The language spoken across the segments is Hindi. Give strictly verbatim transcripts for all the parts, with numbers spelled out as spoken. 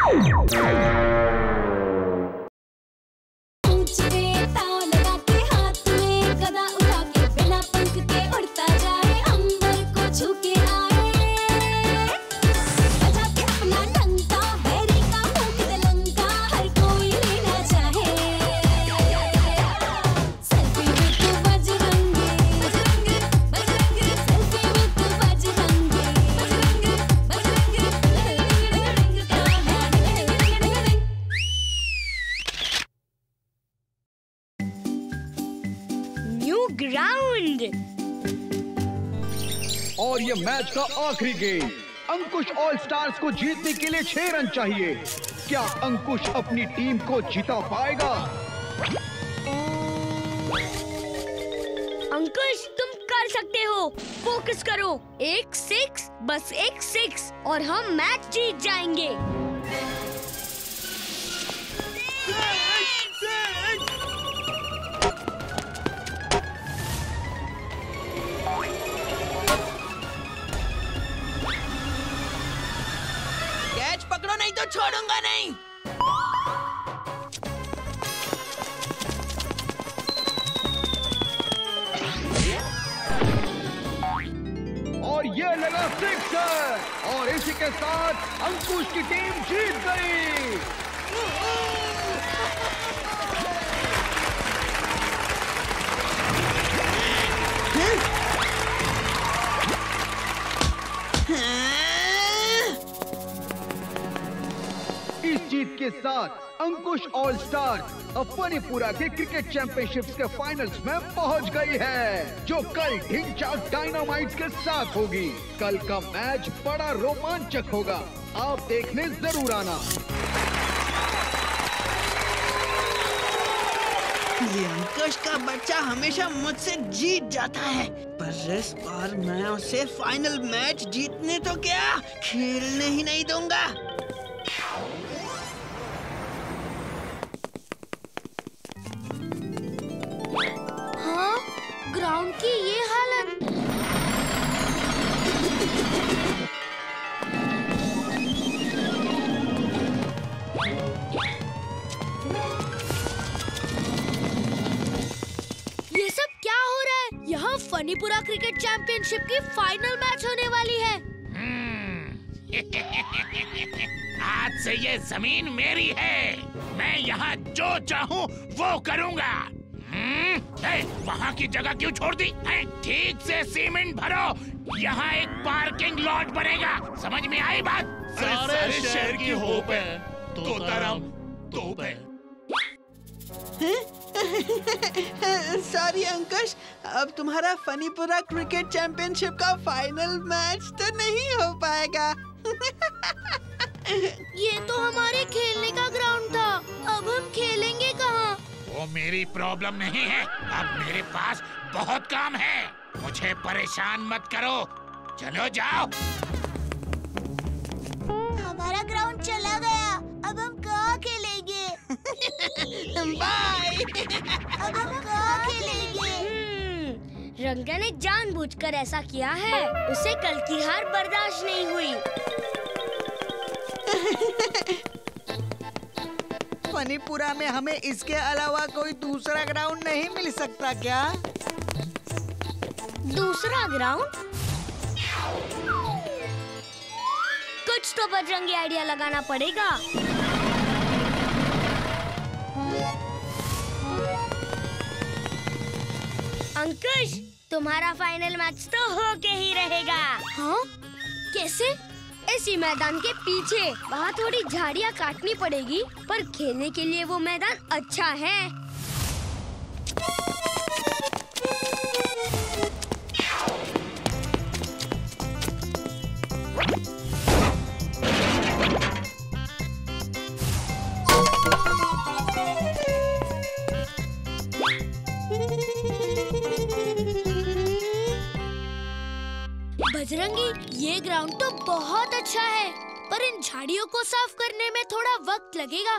और ये मैच का आखिरी गेम। अंकुश ऑल स्टार्स को जीतने के लिए छह रन चाहिए। क्या अंकुश अपनी टीम को जिता पाएगा? अंकुश, तुम कर सकते हो। फोकस करो। एक सिक्स, बस एक सिक्स और हम मैच जीत जाएंगे। कैच पकड़ो नहीं तो छोड़ूंगा नहीं। और ये लगा सिक्सर और इसी के साथ अंकुश की टीम जीत गई। इस जीत के साथ अंकुश ऑल स्टार अब मणिपुरा के क्रिकेट चैंपियनशिप्स के फाइनल्स में पहुंच गई है, जो कल ढिंचाक डायनामाइट्स के साथ होगी। कल का मैच बड़ा रोमांचक होगा, आप देखने जरूर आना। ये अंकुश का बच्चा हमेशा मुझसे जीत जाता है, पर इस बार मैं उसे फाइनल मैच जीतने तो क्या, खेलने ही नहीं दूंगा। हाँ, ग्राउंड की ये हालत। ये सब क्या हो रहा है? यहाँ मणिपुरा क्रिकेट चैंपियनशिप की फाइनल मैच होने वाली है। आज से ये जमीन मेरी है, मैं यहाँ जो चाहूँ वो करूँगा। वहाँ की जगह क्यों छोड़ दी? ठीक से सीमेंट भरो, यहाँ एक पार्किंग लॉट बनेगा। समझ में आई बात? सारे, सारे शहर की होप है, तोताराम तोप है। सॉरी अंकुश, अब तुम्हारा मणिपुरा क्रिकेट चैंपियनशिप का फाइनल मैच तो नहीं हो पाएगा। ये तो हमारे खेलने का ग्राउंड था, अब हम खेलेंगे कहाँ? वो मेरी प्रॉब्लम नहीं है, अब मेरे पास बहुत काम है। मुझे परेशान मत करो, चलो जाओ। हमारा ग्राउंड चला गया, अब हम कहाँ खेलेंगे? बाय। अब हम कहाँ खेलेंगे? रंगा ने जानबूझकर ऐसा किया है, उसे कल की हार बर्दाश्त नहीं हुई। मणिपुरा में हमें इसके अलावा कोई दूसरा ग्राउंड नहीं मिल सकता क्या? दूसरा ग्राउंड? कुछ तो बजरंगी आइडिया लगाना पड़ेगा। अंकुश, तुम्हारा फाइनल मैच तो होके ही रहेगा। हाँ? कैसे? इसी मैदान के पीछे, वहाँ थोड़ी झाड़ियाँ काटनी पड़ेगी, पर खेलने के लिए वो मैदान अच्छा है। बजरंगी, ये ग्राउंड तो बहुत अच्छा है, पर इन झाड़ियों को साफ करने में थोड़ा वक्त लगेगा।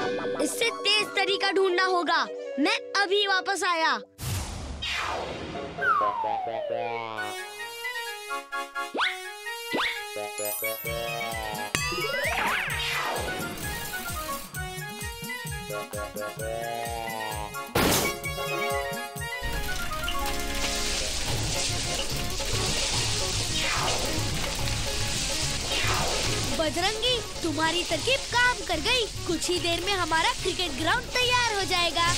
इससे तेज तरीका ढूंढना होगा। मैं अभी वापस आया। बजरंगी, तुम्हारी तरकीब काम कर गई। कुछ ही देर में हमारा क्रिकेट ग्राउंड तैयार हो जाएगा।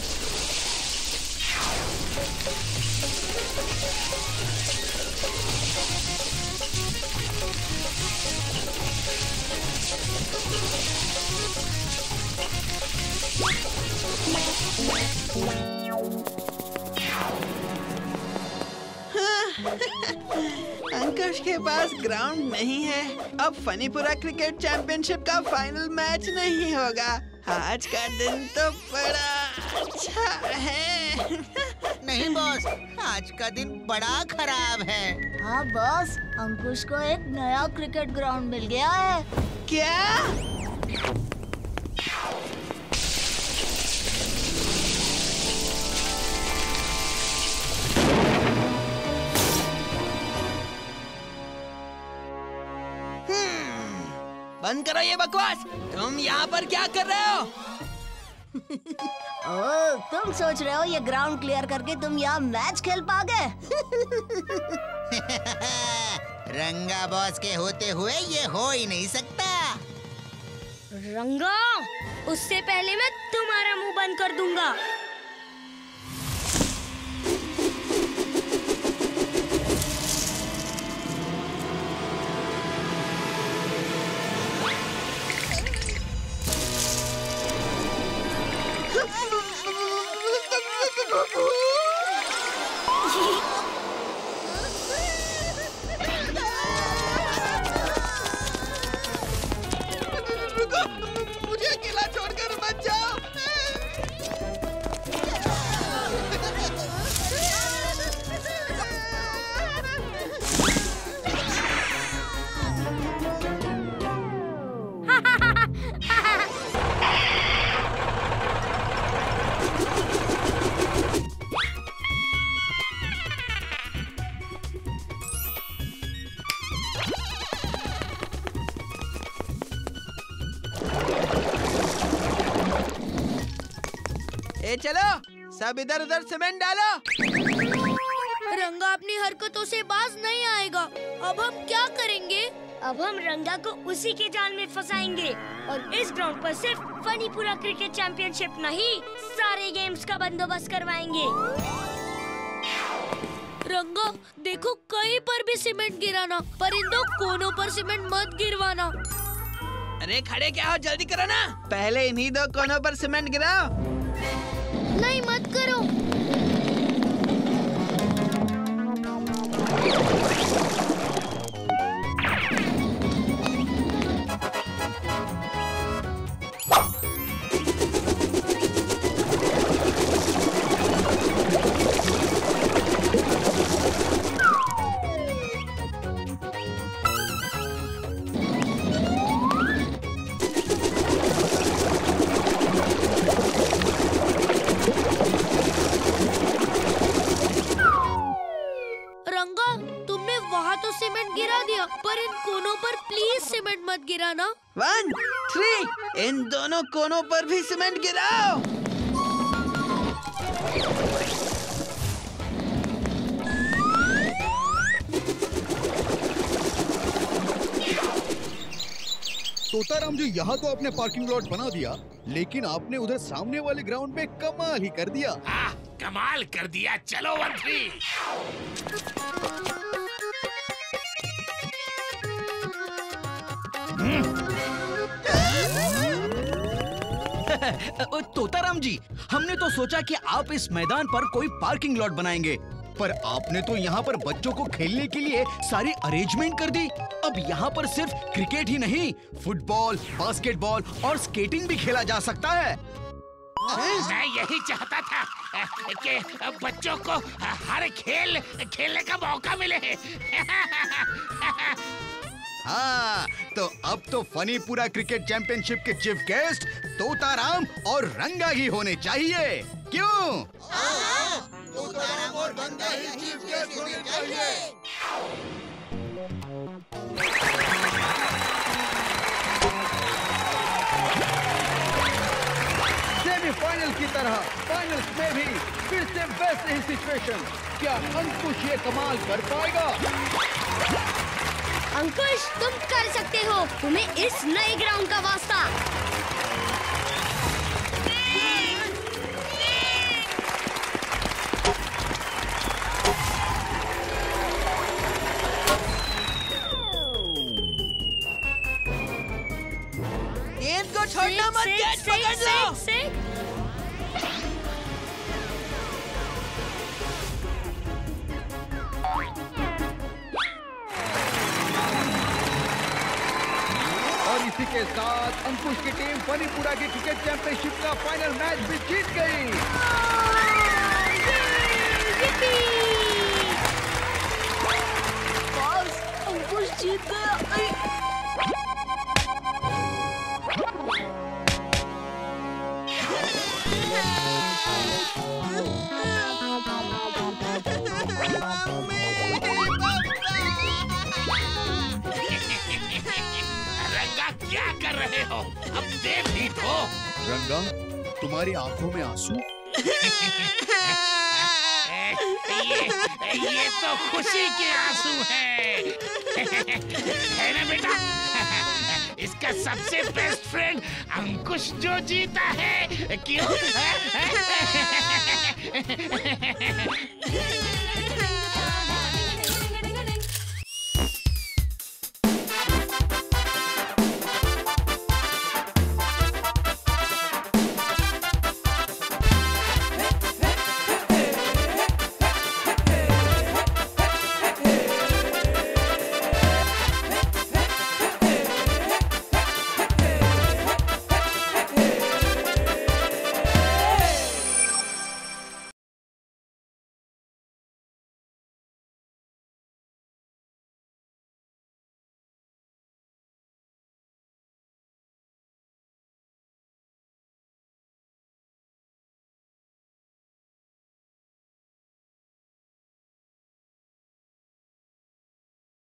अंकुश के पास ग्राउंड नहीं है। अब फनीपुरा क्रिकेट चैंपियनशिप का फाइनल मैच नहीं होगा। आज का दिन तो बड़ा अच्छा है। नहीं बॉस, आज का दिन बड़ा खराब है। हाँ बॉस, अंकुश को एक नया क्रिकेट ग्राउंड मिल गया है। क्या? बंद करो ये बकवास। तुम यहाँ पर क्या कर रहे हो? ओह, तुम सोच रहे हो ये ग्राउंड क्लियर करके तुम यहाँ मैच खेल पाओगे? रंगा बॉस के होते हुए ये हो ही नहीं सकता। रंगा, उससे पहले मैं तुम्हारा मुंह बंद कर दूंगा। मुझे अकेला छोड़कर मत जाओ। ए चलो, सब इधर उधर सीमेंट डालो। रंगा अपनी हरकतों से बाज नहीं आएगा। अब हम क्या करेंगे? अब हम रंगा को उसी के जाल में फंसाएंगे और इस ग्राउंड पर सिर्फ फनीपुरा क्रिकेट चैंपियनशिप नहीं, सारे गेम्स का बंदोबस्त करवाएंगे। रंगा देखो, कहीं पर भी सीमेंट गिराना, पर इन दो कोनों पर सीमेंट मत गिरवाना। अरे खड़े क्या हो, जल्दी करो ना। पहले इन्हीं दो कोनों पर सीमेंट गिराओ। नहीं, मत करो। पर इन कोनों पर प्लीज सीमेंट मत गिराना। वन, थ्री, इन दोनों कोनों पर भी सीमेंट गिराओ। तोताराम जी, यहाँ तो आपने पार्किंग लॉट बना दिया, लेकिन आपने उधर सामने वाले ग्राउंड में कमाल ही कर दिया। हाँ, कमाल कर दिया। चलो वन थ्री। तोताराम जी, हमने तो सोचा कि आप इस मैदान पर कोई पार्किंग लॉट बनाएंगे, पर आपने तो यहाँ पर बच्चों को खेलने के लिए सारी अरेंजमेंट कर दी। अब यहाँ पर सिर्फ क्रिकेट ही नहीं, फुटबॉल, बास्केटबॉल और स्केटिंग भी खेला जा सकता है। मैं यही चाहता था कि बच्चों को हर खेल खेलने का मौका मिले। हाँ, तो अब तो फनीपुरा क्रिकेट चैंपियनशिप के चीफ गेस्ट तोताराम और रंगा ही होने चाहिए, क्यों? तोताराम और रंगा ही सेमीफाइनल की तरह फाइनल्स में भी फिर से वैसे ही सिचुएशन। क्या अंकुश ये कमाल कर पाएगा? अंकुश, तुम कर सकते हो। तुम्हें इस नए ग्राउंड का वास्ता। गेंद को छोड़ना मत, कैच पकड़ लो। से, से, और इसी के साथ अंकुश की टीम फनीपुरा की क्रिकेट चैंपियनशिप का फाइनल मैच भी जीत गई। अंकुश जीत गया। रंगा, क्या कर रहे हो? अब देख भी तो। रंगा, तुम्हारी आंखों में आंसू? ये ये तो खुशी के आंसू हैं। है ना बेटा? इसका सबसे बेस्ट फ्रेंड अंकुश जो जीता है, क्यों?